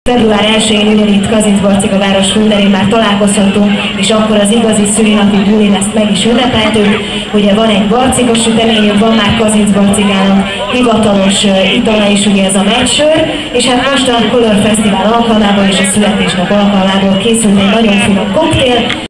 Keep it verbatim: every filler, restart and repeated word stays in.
február elsején ugyanitt Kazincbarcig a város főterén már találkozhatunk, és akkor az igazi szülinapi bulin ezt meg is ünnepeltük. Ugye van egy barcikos süteményünk, van már Kazincbarcigának hivatalos uh, itala is, ugye ez a meccsőr, és hát most a Color Fesztivál alkalmából és a születésnap alkalmából készült egy nagyon finom koktél.